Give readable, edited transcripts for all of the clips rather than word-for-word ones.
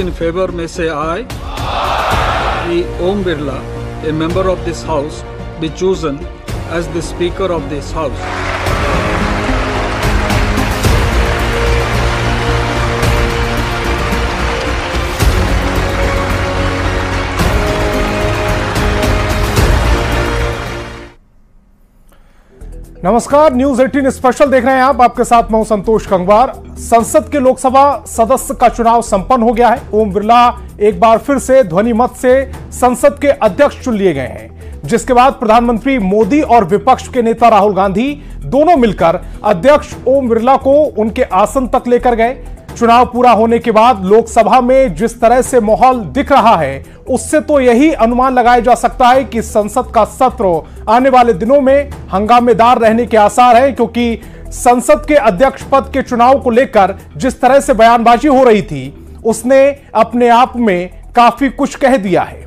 in favor may say aye. The Om Birla, a member of this House, be chosen as the Speaker of this House. नमस्कार, news 18 special देख रहे हैं आप। आपके साथ मैं हूं संतोष गंगवार। संसद के लोकसभा सदस्य का चुनाव संपन्न हो गया है। ओम बिरला एक बार फिर से ध्वनि मत से संसद के अध्यक्ष चुन लिए गए हैं, जिसके बाद प्रधानमंत्री मोदी और विपक्ष के नेता राहुल गांधी दोनों मिलकर अध्यक्ष ओम बिरला को उनके आसन तक लेकर गए। चुनाव पूरा होने के बाद लोकसभा में जिस तरह से माहौल दिख रहा है, उससे तो यही अनुमान लगाया जा सकता है कि संसद का सत्र आने वाले दिनों में हंगामेदार रहने के आसार है, क्योंकि संसद के अध्यक्ष पद के चुनाव को लेकर जिस तरह से बयानबाजी हो रही थी, उसने अपने आप में काफी कुछ कह दिया है।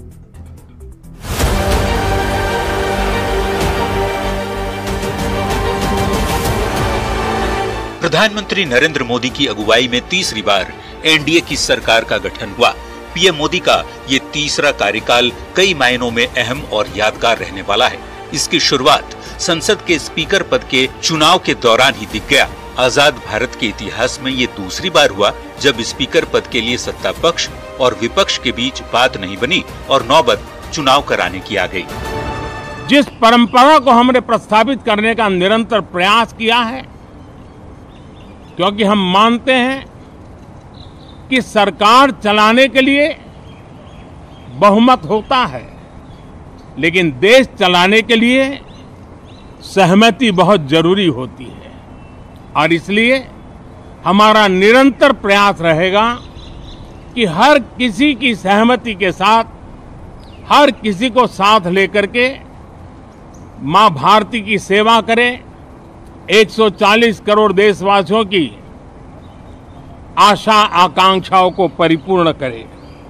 प्रधानमंत्री नरेंद्र मोदी की अगुवाई में तीसरी बार एनडीए की सरकार का गठन हुआ। पीएम मोदी का ये तीसरा कार्यकाल कई मायनों में अहम और यादगार रहने वाला है। इसकी शुरुआत संसद के स्पीकर पद के चुनाव के दौरान ही दिख गया। आजाद भारत के इतिहास में ये दूसरी बार हुआ जब स्पीकर पद के लिए सत्ता पक्ष और विपक्ष के बीच बात नहीं बनी और नौबत चुनाव कराने की आ गई। जिस परंपरा को हमने प्रस्तावित करने का निरंतर प्रयास किया है, क्योंकि हम मानते हैं कि सरकार चलाने के लिए बहुमत होता है, लेकिन देश चलाने के लिए सहमति बहुत जरूरी होती है। और इसलिए हमारा निरंतर प्रयास रहेगा कि हर किसी की सहमति के साथ, हर किसी को साथ लेकर के मां भारती की सेवा करें, 140 करोड़ देशवासियों की आशा आकांक्षाओं को परिपूर्ण करें।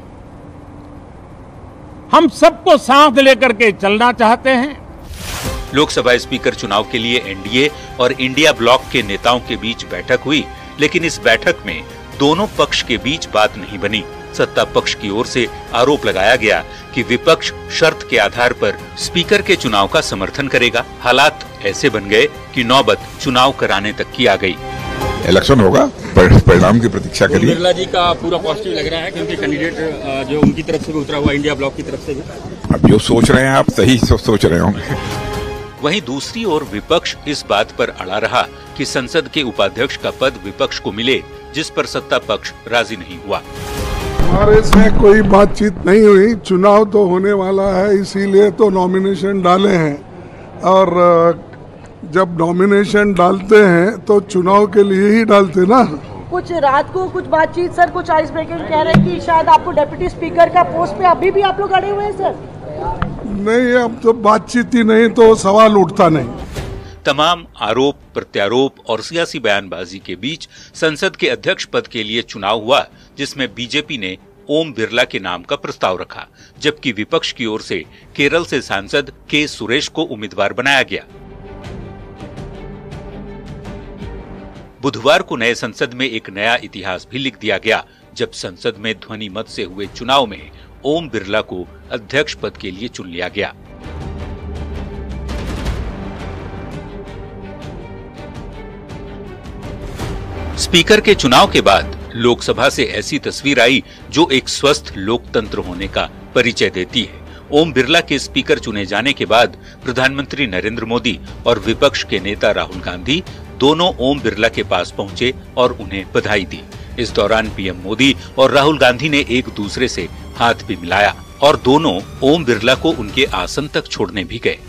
हम सबको साथ लेकर के चलना चाहते हैं। लोकसभा स्पीकर चुनाव के लिए एनडीए और इंडिया ब्लॉक के नेताओं के बीच बैठक हुई, लेकिन इस बैठक में दोनों पक्ष के बीच बात नहीं बनी। सत्ता पक्ष की ओर से आरोप लगाया गया कि विपक्ष शर्त के आधार पर स्पीकर के चुनाव का समर्थन करेगा। हालात ऐसे बन गए कि नौबत चुनाव कराने तक की आ गई। इलेक्शन होगा, परिणाम की प्रतीक्षा करिए। बिरला जी का पूरा पॉजिटिव लग रहा है, क्योंकि कैंडिडेट जो उनकी तरफ से भी उतरा हुआ, इंडिया ब्लॉक की तरफ से भी। अब जो सोच रहे हैं आप सही सोच रहे होंगे। वहीं दूसरी ओर विपक्ष इस बात पर अड़ा रहा कि संसद के उपाध्यक्ष का पद विपक्ष को मिले, जिस पर सत्ता पक्ष राजी नहीं हुआ। हमारे से कोई बातचीत नहीं हुई। चुनाव तो होने वाला है, इसीलिए तो नॉमिनेशन डाले हैं। और जब नॉमिनेशन डालते हैं तो चुनाव के लिए ही डालते ना। कुछ रात को कुछ बातचीत सर, कुछ आइस ब्रेकिंग कह रहे हैं कि शायद आपको डिप्टी स्पीकर का पोस्ट पे अभी भी आप लोग अड़े हुए हैं सर। नहीं, अब तो बातचीत ही नहीं तो सवाल उठता नहीं। तमाम आरोप प्रत्यारोप और सियासी बयानबाजी के बीच संसद के अध्यक्ष पद के लिए चुनाव हुआ, जिसमें बीजेपी ने ओम बिरला के नाम का प्रस्ताव रखा, जबकि विपक्ष की ओर से केरल से सांसद के सुरेश को उम्मीदवार बनाया गया। बुधवार को नए संसद में एक नया इतिहास भी लिख दिया गया, जब संसद में ध्वनि मत से हुए चुनाव में ओम बिरला को अध्यक्ष पद के लिए चुन लिया गया। स्पीकर के चुनाव के बाद लोकसभा से ऐसी तस्वीर आई जो एक स्वस्थ लोकतंत्र होने का परिचय देती है। ओम बिरला के स्पीकर चुने जाने के बाद प्रधानमंत्री नरेंद्र मोदी और विपक्ष के नेता राहुल गांधी दोनों ओम बिरला के पास पहुंचे और उन्हें बधाई दी। इस दौरान पीएम मोदी और राहुल गांधी ने एक दूसरे से हाथ भी मिलाया और दोनों ओम बिरला को उनके आसन तक छोड़ने भी गए।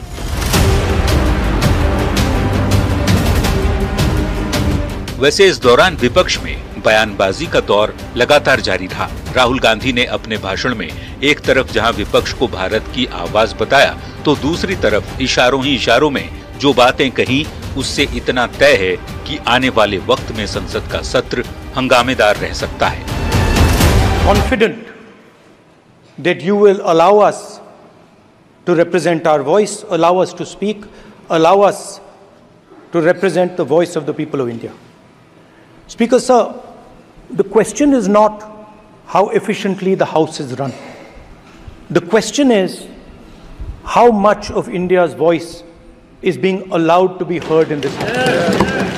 वैसे इस दौरान विपक्ष में बयानबाजी का दौर लगातार जारी रहा। राहुल गांधी ने अपने भाषण में एक तरफ जहां विपक्ष को भारत की आवाज बताया, तो दूसरी तरफ इशारों ही इशारों में जो बातें कही, उससे इतना तय है कि आने वाले वक्त में संसद का सत्र हंगामेदार रह सकता है। Confident that you will allow us to represent our voice, allow us to speak, allow us to represent the voice of the people of India. Speaker sir, the question is not how efficiently the House is run. The question is, how much of India's voice is being allowed to be heard in this House?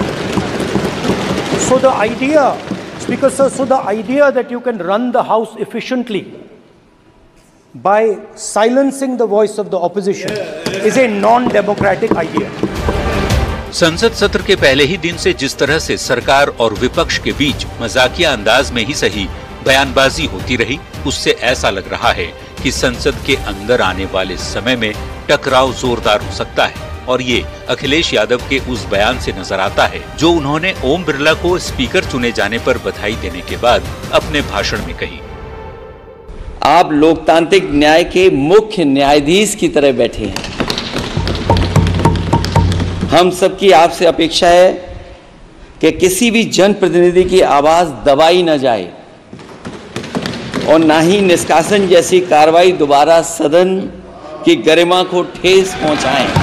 So the idea, Speaker Sir, so the idea that you can run the House efficiently by silencing the voice of the opposition is a non-democratic idea. संसद सत्र के पहले ही दिन से जिस तरह से सरकार और विपक्ष के बीच मजाकिया अंदाज में ही सही बयानबाजी होती रही, उससे ऐसा लग रहा है कि संसद के अंदर आने वाले समय में टकराव जोरदार हो सकता है। और ये अखिलेश यादव के उस बयान से नजर आता है जो उन्होंने ओम बिरला को स्पीकर चुने जाने पर बधाई देने के बाद अपने भाषण में कही। आप लोकतांत्रिक न्याय के मुख्य न्यायाधीश की तरह बैठे हैं। हम सबकी आपसे अपेक्षा है कि किसी भी जनप्रतिनिधि की आवाज दबाई न जाए और ना ही निष्कासन जैसी कार्रवाई दोबारा सदन की गरिमा को ठेस पहुंचाएं।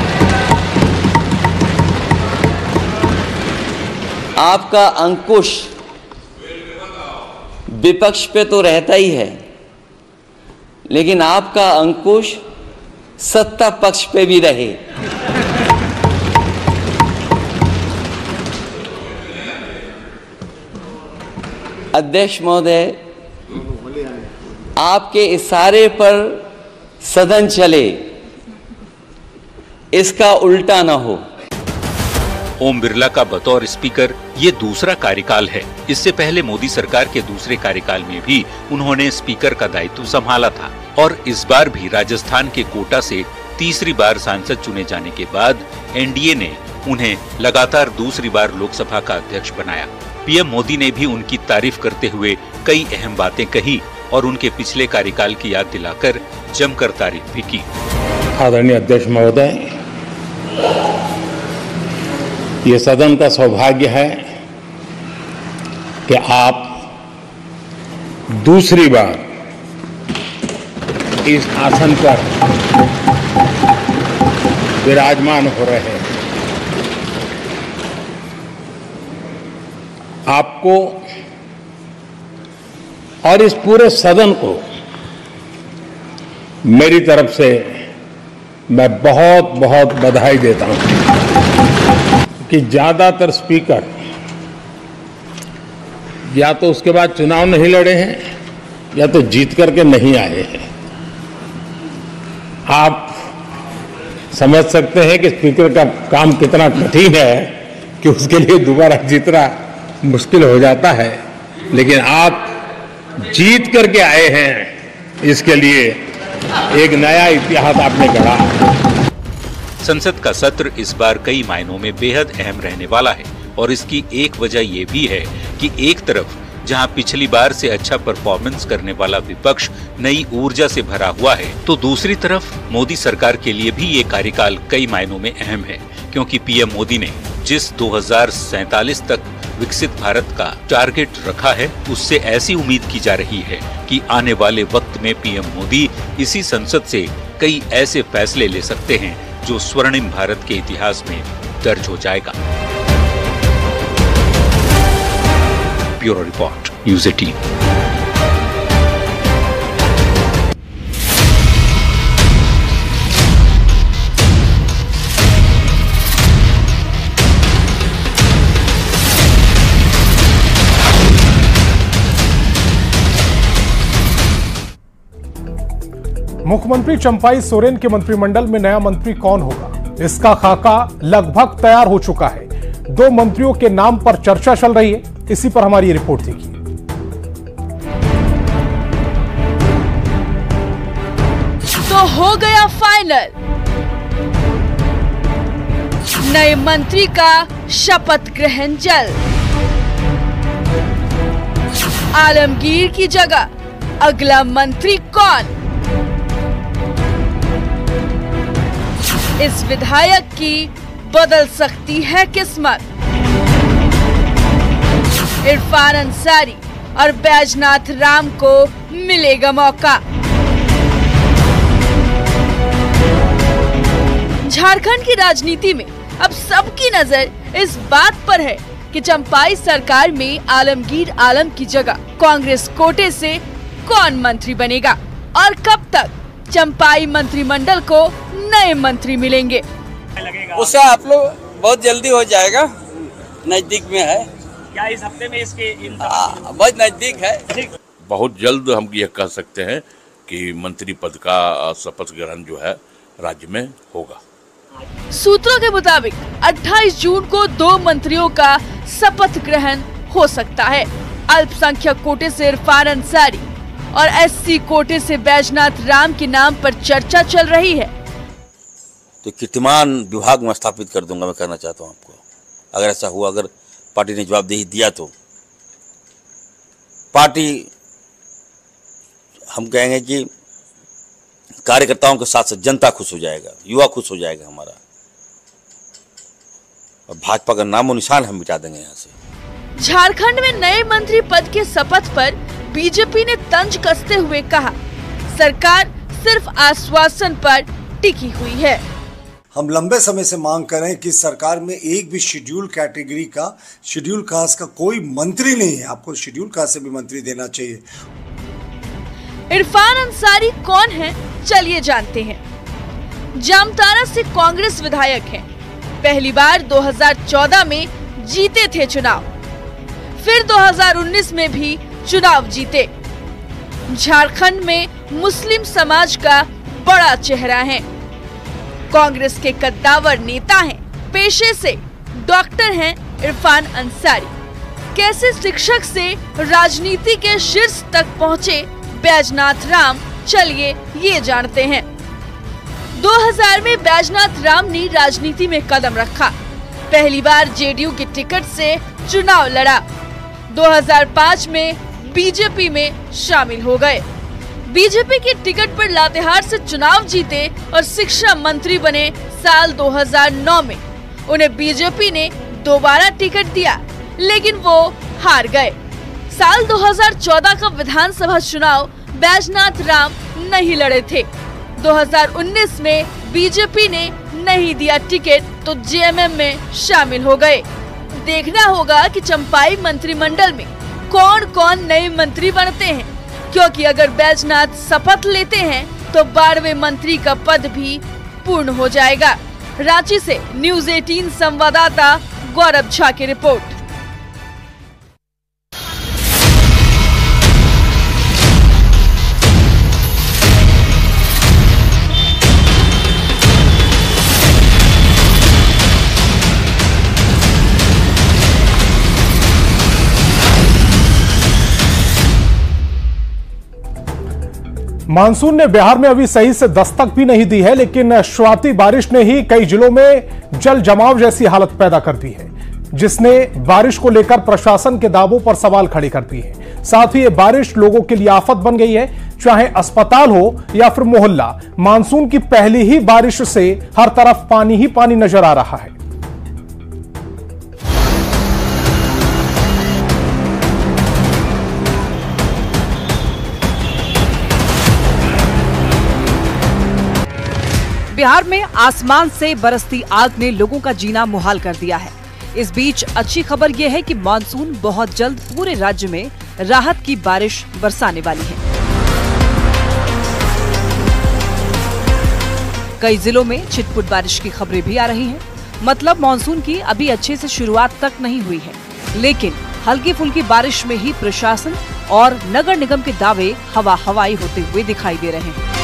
आपका अंकुश विपक्ष पे तो रहता ही है, लेकिन आपका अंकुश सत्ता पक्ष पे भी रहे। अध्यक्ष महोदय, आपके इशारे पर सदन चले, इसका उल्टा न हो। ओम बिरला का बतौर स्पीकर ये दूसरा कार्यकाल है। इससे पहले मोदी सरकार के दूसरे कार्यकाल में भी उन्होंने स्पीकर का दायित्व संभाला था और इस बार भी राजस्थान के कोटा से तीसरी बार सांसद चुने जाने के बाद एनडीए ने उन्हें लगातार दूसरी बार लोकसभा का अध्यक्ष बनाया। पीएम मोदी ने भी उनकी तारीफ करते हुए कई अहम बातें कही और उनके पिछले कार्यकाल की याद दिलाकर जमकर तारीफ भी की। आदरणीय अध्यक्ष महोदय, ये सदन का सौभाग्य है कि आप दूसरी बार इस आसन पर विराजमान हो रहे हैं। आपको और इस पूरे सदन को मेरी तरफ से मैं बहुत बहुत बधाई देता हूं कि ज्यादातर स्पीकर या तो उसके बाद चुनाव नहीं लड़े हैं या तो जीत करके नहीं आए हैं। आप समझ सकते हैं कि स्पीकर का काम कितना कठिन है कि उसके लिए दोबारा जीतना मुश्किल हो जाता है, लेकिन आप जीत करके आए हैं, इसके लिए एक नया इतिहास आपने गढ़ा। संसद का सत्र इस बार कई मायनों में बेहद अहम रहने वाला है और इसकी एक वजह ये भी है कि एक तरफ जहां पिछली बार से अच्छा परफॉर्मेंस करने वाला विपक्ष नई ऊर्जा से भरा हुआ है, तो दूसरी तरफ मोदी सरकार के लिए भी ये कार्यकाल कई मायनों में अहम है, क्योंकि पीएम मोदी ने जिस 2047 तक विकसित भारत का टारगेट रखा है, उससे ऐसी उम्मीद की जा रही है कि आने वाले वक्त में पीएम मोदी इसी संसद से कई ऐसे फैसले ले सकते हैं जो स्वर्णिम भारत के इतिहास में दर्ज हो जाएगा। Bureau report, news 18। मुख्यमंत्री चंपाई सोरेन के मंत्रिमंडल में नया मंत्री कौन होगा, इसका खाका लगभग तैयार हो चुका है। 2 मंत्रियों के नाम पर चर्चा चल रही है, इसी पर हमारी रिपोर्ट देखिए। तो हो गया फाइनल, नए मंत्री का शपथ ग्रहण जल्द। आलमगीर की जगह अगला मंत्री कौन? इस विधायक की बदल सकती है किस्मत। इरफान अंसारी और बैजनाथ राम को मिलेगा मौका। झारखंड की राजनीति में अब सबकी नजर इस बात पर है कि चंपाई सरकार में आलमगीर आलम की जगह कांग्रेस कोटे से कौन मंत्री बनेगा और कब तक चंपाई मंत्रिमंडल को नए मंत्री मिलेंगे। उससे आप लोग बहुत जल्दी हो जाएगा, नजदीक में है। क्या इस हफ्ते में इसके बहुत नजदीक है। बहुत जल्द हम यह कह सकते हैं कि मंत्री पद का शपथ ग्रहण जो है राज्य में होगा। सूत्रों के मुताबिक 28 जून को 2 मंत्रियों का शपथ ग्रहण हो सकता है। अल्पसंख्यक कोटे से इरफान अंसारी और SC कोटे से बैजनाथ राम के नाम पर चर्चा चल रही है। तो कीर्तिमान विभाग में स्थापित कर दूंगा, मैं कहना चाहता हूँ आपको। अगर ऐसा हुआ, अगर पार्टी ने जवाबदेही दिया तो पार्टी, हम कहेंगे कि कार्यकर्ताओं के साथ साथ जनता खुश हो जाएगा, युवा खुश हो जाएगा हमारा, और भाजपा का नामो निशान हम मिटा देंगे यहाँ से। झारखंड में नए मंत्री पद के शपथ पर बीजेपी ने तंज कसते हुए कहा, सरकार सिर्फ आश्वासन पर टिकी हुई है। हम लंबे समय से मांग कर रहे हैं कि सरकार में एक भी शेड्यूल कैटेगरी का, शेड्यूल कास्ट का कोई मंत्री नहीं है। आपको शेड्यूल कास्ट से भी मंत्री देना चाहिए। इरफान अंसारी कौन है, चलिए जानते हैं। जामताड़ा से कांग्रेस विधायक हैं। पहली बार 2014 में जीते थे चुनाव, फिर 2019 में भी चुनाव जीते। झारखंड में मुस्लिम समाज का बड़ा चेहरा है। कांग्रेस के कद्दावर नेता हैं। पेशे से डॉक्टर हैं इरफान अंसारी। कैसे शिक्षक से राजनीति के शीर्ष तक पहुंचे बैजनाथ राम, चलिए ये जानते हैं। 2000 में बैजनाथ राम ने राजनीति में कदम रखा। पहली बार जेडीयू की टिकट से चुनाव लड़ा। 2005 में बीजेपी में शामिल हो गए। बीजेपी की टिकट पर लातेहार से चुनाव जीते और शिक्षा मंत्री बने साल 2009 में। उन्हें बीजेपी ने दोबारा टिकट दिया, लेकिन वो हार गए। साल 2014 का विधानसभा चुनाव बैजनाथ राम नहीं लड़े थे। 2019 में बीजेपी ने नहीं दिया टिकट तो जेएमएम में शामिल हो गए। देखना होगा कि चंपाई मंत्रिमंडल में कौन कौन नए मंत्री बनते हैं, क्योंकि अगर बैजनाथ शपथ लेते हैं तो 12वें मंत्री का पद भी पूर्ण हो जाएगा। रांची से न्यूज़ 18 संवाददाता गौरव झा की रिपोर्ट। मानसून ने बिहार में अभी सही से दस्तक भी नहीं दी है, लेकिन शुरुआती बारिश ने ही कई जिलों में जल जमाव जैसी हालत पैदा कर दी है, जिसने बारिश को लेकर प्रशासन के दावों पर सवाल खड़े कर दिए हैं। साथ ही ये बारिश लोगों के लिए आफत बन गई है, चाहे अस्पताल हो या फिर मोहल्ला। मानसून की पहली ही बारिश से हर तरफ पानी ही पानी नजर आ रहा है। बिहार में आसमान से बरसती आग ने लोगों का जीना मुहाल कर दिया है। इस बीच अच्छी खबर यह है कि मानसून बहुत जल्द पूरे राज्य में राहत की बारिश बरसाने वाली है। कई जिलों में छिटपुट बारिश की खबरें भी आ रही हैं। मतलब मानसून की अभी अच्छे से शुरुआत तक नहीं हुई है, लेकिन हल्की फुल्की बारिश में ही प्रशासन और नगर निगम के दावे हवा हवाई होते हुए दिखाई दे रहे हैं।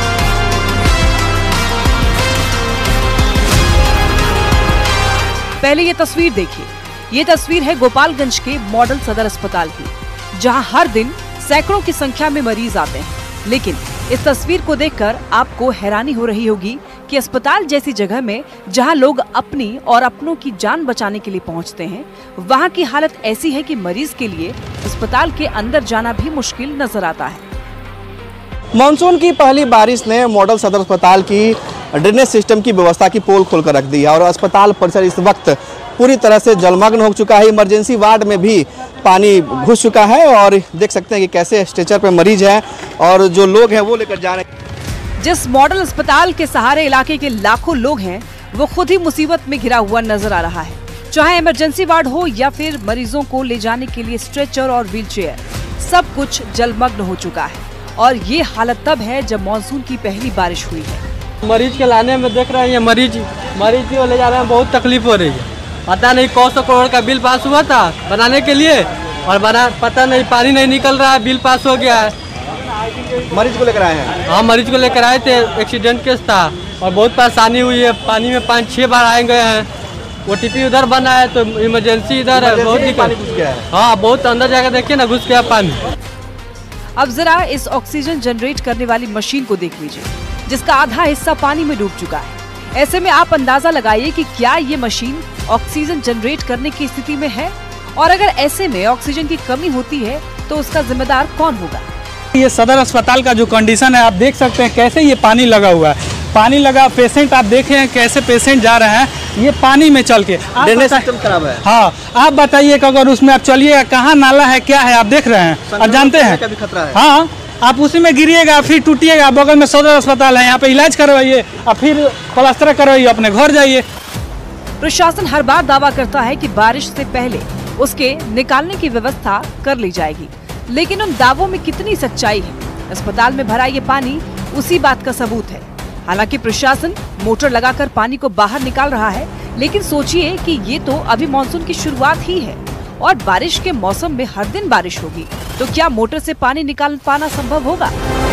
पहले ये तस्वीर देखिए। ये तस्वीर है गोपालगंज के मॉडल सदर अस्पताल की, जहां हर दिन सैकड़ों की संख्या में मरीज आते हैं। लेकिन इस तस्वीर को देखकर आपको हैरानी हो रही होगी कि अस्पताल जैसी जगह में जहां लोग अपनी और अपनों की जान बचाने के लिए पहुंचते हैं, वहां की हालत ऐसी है कि मरीज के लिए अस्पताल के अंदर जाना भी मुश्किल नजर आता है। मानसून की पहली बारिश ने मॉडल सदर अस्पताल की ड्रेनेज सिस्टम की व्यवस्था की पोल खोलकर रख दी है और अस्पताल परिसर इस वक्त पूरी तरह से जलमग्न हो चुका है। इमरजेंसी वार्ड में भी पानी घुस चुका है और देख सकते हैं कि कैसे स्ट्रेचर पे मरीज हैं और जो लोग हैं वो लेकर जा रहे हैं। जिस मॉडल अस्पताल के सहारे इलाके के लाखों लोग हैं, वो खुद ही मुसीबत में घिरा हुआ नजर आ रहा है। चाहे इमरजेंसी वार्ड हो या फिर मरीजों को ले जाने के लिए स्ट्रेचर और व्हीलचेयर, सब कुछ जलमग्न हो चुका है। और ये हालत तब है जब मानसून की पहली बारिश हुई है। मरीज के लाने में देख रहे हैं, मरीज को ले जा रहे हैं, बहुत तकलीफ हो रही है। पता नहीं कौन सौ करोड़ का बिल पास हुआ था बनाने के लिए और पता नहीं पानी नहीं निकल रहा है, बिल पास हो गया है। मरीज को लेकर आए हैं? हाँ, मरीज को लेकर आए थे, एक्सीडेंट केस था और बहुत परेशानी हुई है। पानी में 5-6 बार आए गए हैं। OTP उधर बना है तो इमरजेंसी इधर है, बहुत दिक्कत। हाँ, बहुत अंदर जाकर देखिए ना, घुस गया पानी। अब जरा इस ऑक्सीजन जनरेट करने वाली मशीन को देख लीजिए, जिसका आधा हिस्सा पानी में डूब चुका है। ऐसे में आप अंदाजा लगाइए कि क्या ये मशीन ऑक्सीजन जनरेट करने की स्थिति में है, और अगर ऐसे में ऑक्सीजन की कमी होती है तो उसका जिम्मेदार कौन होगा। ये सदर अस्पताल का जो कंडीशन है आप देख सकते हैं, कैसे ये पानी लगा हुआ है। पानी लगा, पेशेंट आप देखे हैं कैसे पेशेंट जा रहे हैं ये पानी में चल के। ड्रेनेज सिस्टम खराब है। हाँ, आप बताइए कि अगर उसमें आप चलिएगा, कहाँ नाला है क्या है आप देख रहे हैं और जानते हैं। खतरा है। हाँ, आप उसी में गिरिएगा, फिर टूटिएगा। बगल में सदर अस्पताल है, यहाँ पे इलाज करवाइए और फिर प्लास्टर करवाइए, अपने घर जाइए। प्रशासन हर बार दावा करता है कि बारिश से पहले उसके निकालने की व्यवस्था कर ली जाएगी, लेकिन उन दावों में कितनी सच्चाई है, अस्पताल में भरा ये पानी उसी बात का सबूत है। हालांकि प्रशासन मोटर लगाकर पानी को बाहर निकाल रहा है, लेकिन सोचिए कि ये तो अभी मानसून की शुरुआत ही है और बारिश के मौसम में हर दिन बारिश होगी, तो क्या मोटर से पानी निकाल पाना संभव होगा।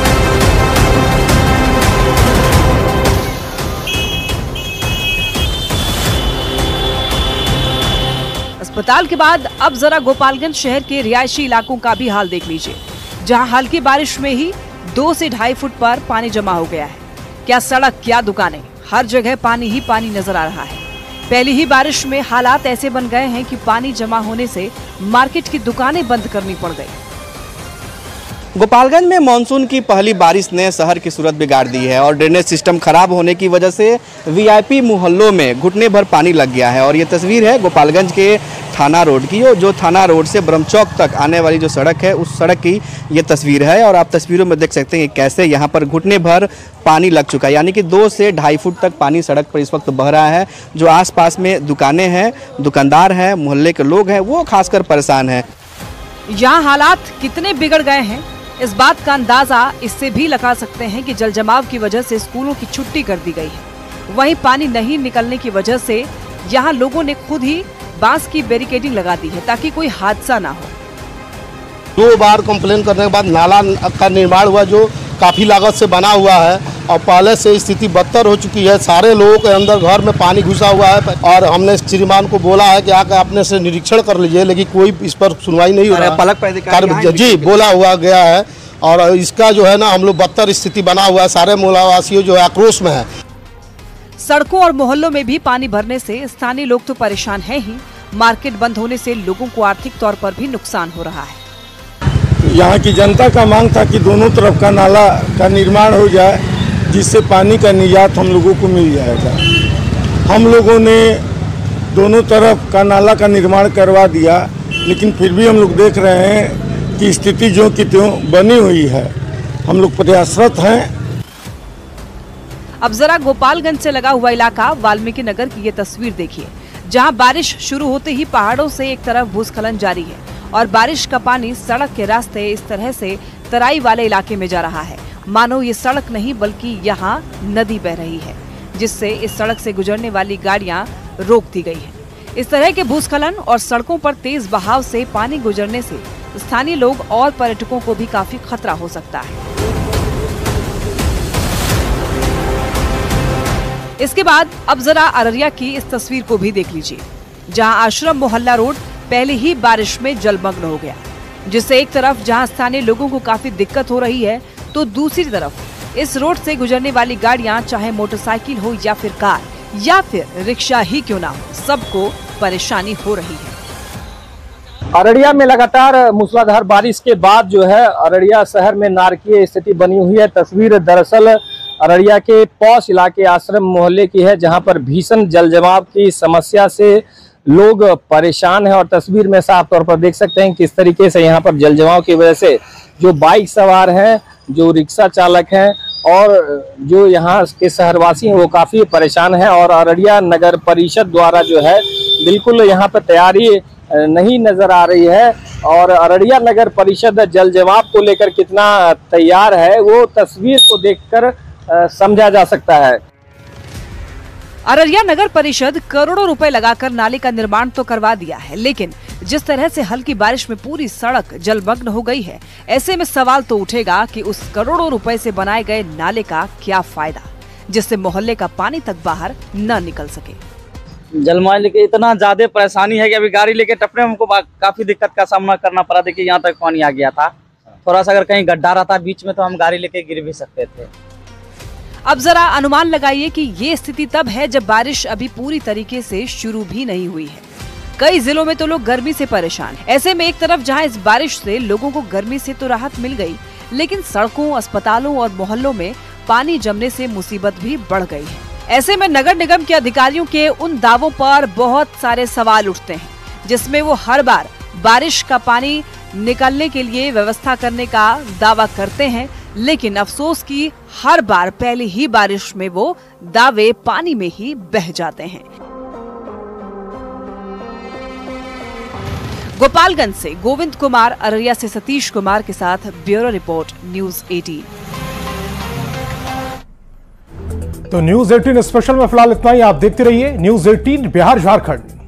अस्पताल के बाद अब जरा गोपालगंज शहर के रिहायशी इलाकों का भी हाल देख लीजिए, जहां हल्की बारिश में ही 2 से 2.5 फुट पर पानी जमा हो गया है। क्या सड़क, क्या दुकानें, हर जगह पानी ही पानी नजर आ रहा है। पहली ही बारिश में हालात ऐसे बन गए हैं कि पानी जमा होने से मार्केट की दुकानें बंद करनी पड़ गई। गोपालगंज में मानसून की पहली बारिश ने शहर की सूरत बिगाड़ दी है और ड्रेनेज सिस्टम खराब होने की वजह से VIP मोहल्लों में घुटने भर पानी लग गया है। और ये तस्वीर है गोपालगंज के थाना रोड की, जो थाना रोड से ब्रह्मचौक तक आने वाली जो सड़क है उस सड़क की ये तस्वीर है। और आप तस्वीरों में देख सकते हैं कि कैसे यहाँ पर घुटने भर पानी लग चुका है, यानी कि 2 से 2.5 फुट तक पानी सड़क पर इस वक्त बह रहा है। जो आसपास में दुकानें हैं, दुकानदार हैं, मोहल्ले के लोग हैं, वो खासकर परेशान हैं। यहाँ हालात कितने बिगड़ गए हैं, इस बात का अंदाजा इससे भी लगा सकते हैं कि जल जमाव की वजह से स्कूलों की छुट्टी कर दी गई है। वहीं पानी नहीं निकलने की वजह से यहाँ लोगों ने खुद ही बांस की बैरिकेडिंग लगा दी है ताकि कोई हादसा ना हो। 2 बार कंप्लेन करने के बाद नाला का निर्माण हुआ, जो काफी लागत से बना हुआ है और पहले से स्थिति बदतर हो चुकी है। सारे लोगों के अंदर घर में पानी घुसा हुआ है और हमने श्रीमान को बोला है कि आकर अपने से निरीक्षण कर लीजिए, लेकिन कोई इस पर सुनवाई नहीं हो रहा है। जी, बोला हुआ गया है और इसका जो है ना हम लोग बदतर स्थिति बना हुआ है। सारे मोहल्लावासियों जो है आक्रोश में है। सड़कों और मोहल्लों में भी पानी भरने से स्थानीय लोग तो परेशान हैं ही, मार्केट बंद होने से लोगों को आर्थिक तौर पर भी नुकसान हो रहा है। यहाँ की जनता का मांग था कि दोनों तरफ का नाला का निर्माण हो जाए, जिससे पानी का निर्यात हम लोगों को मिल जाएगा। हम लोगों ने दोनों तरफ का नाला का निर्माण करवा दिया, लेकिन फिर भी हम लोग देख रहे हैं कि स्थिति जो की त्यों बनी हुई है। हम लोग प्रयासरत हैं। अब जरा गोपालगंज से लगा हुआ इलाका वाल्मीकि नगर की ये तस्वीर देखिए, जहां बारिश शुरू होते ही पहाड़ों से एक तरफ भूस्खलन जारी है और बारिश का पानी सड़क के रास्ते इस तरह से तराई वाले इलाके में जा रहा है, मानो ये सड़क नहीं बल्कि यहाँ नदी बह रही है, जिससे इस सड़क से गुजरने वाली गाड़ियां रोक दी गई है। इस तरह के भूस्खलन और सड़कों पर तेज बहाव से पानी गुजरने से स्थानीय लोग और पर्यटकों को भी काफी खतरा हो सकता है। इसके बाद अब जरा अररिया की इस तस्वीर को भी देख लीजिए, जहां आश्रम मोहल्ला रोड पहले ही बारिश में जलमग्न हो गया, जिससे एक तरफ जहां स्थानीय लोगों को काफी दिक्कत हो रही है, तो दूसरी तरफ इस रोड से गुजरने वाली गाड़ियां, चाहे मोटरसाइकिल हो या फिर कार या फिर रिक्शा ही क्यों ना हो, सबको परेशानी हो रही है। अररिया में लगातार मूसलाधार बारिश के बाद जो है अररिया शहर में नारकीय स्थिति बनी हुई है। तस्वीर दरअसल अररिया के पौष इलाके आश्रम मोहल्ले की है, जहां पर भीषण जल जमाव की समस्या से लोग परेशान हैं। और तस्वीर में साफ तौर पर देख सकते हैं किस तरीके से यहां पर जल जमाव की वजह से जो बाइक सवार हैं, जो रिक्शा चालक हैं और जो यहाँ के शहरवासी हैं वो काफ़ी परेशान हैं। और अररिया नगर परिषद द्वारा जो है बिल्कुल यहाँ पर तैयारी नहीं नजर आ रही है। और अररिया नगर परिषद जल जमाव को लेकर कितना तैयार है वो तस्वीर को देखकर समझा जा सकता है। अररिया नगर परिषद करोड़ों रुपए लगाकर नाले का निर्माण तो करवा दिया है, लेकिन जिस तरह से हल्की बारिश में पूरी सड़क जलमग्न हो गई है, ऐसे में सवाल तो उठेगा कि उस करोड़ों रुपए से बनाए गए नाले का क्या फायदा, जिससे मोहल्ले का पानी तक बाहर न निकल सके। जलमग्न के इतना ज्यादा परेशानी है कि अभी गाड़ी लेके टपने में हमको काफी दिक्कत का सामना करना पड़ा। देखिए यहाँ तक पानी आ गया था, थोड़ा सा अगर कहीं गड्ढा रहता बीच में तो हम गाड़ी लेके गिर भी सकते थे। अब जरा अनुमान लगाइए कि ये स्थिति तब है जब बारिश अभी पूरी तरीके से शुरू भी नहीं हुई है। कई जिलों में तो लोग गर्मी से परेशान हैं। ऐसे में एक तरफ जहां इस बारिश से लोगों को गर्मी से तो राहत मिल गई, लेकिन सड़कों, अस्पतालों और मोहल्लों में पानी जमने से मुसीबत भी बढ़ गई है। ऐसे में नगर निगम के अधिकारियों के उन दावों पर बहुत सारे सवाल उठते हैं, जिसमें वो हर बार बारिश का पानी निकलने के लिए व्यवस्था करने का दावा करते हैं, लेकिन अफसोस कि हर बार पहली ही बारिश में वो दावे पानी में ही बह जाते हैं। गोपालगंज से गोविंद कुमार, अररिया से सतीश कुमार के साथ ब्यूरो रिपोर्ट, न्यूज़ 18। तो न्यूज़ 18 स्पेशल में फिलहाल इतना ही। आप देखते रहिए न्यूज़ 18 बिहार झारखंड।